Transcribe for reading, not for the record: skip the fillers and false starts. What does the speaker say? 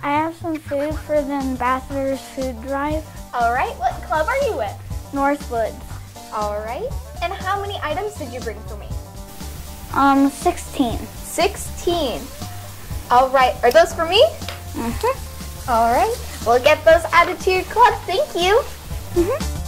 I have some food for the Ambassador's Food Drive. All right, what club are you with? Northwoods. All right, and how many items did you bring for me? 16. 16. All right, are those for me? Mm-hmm. All right, we'll get those added to your club. Thank you. Mm-hmm.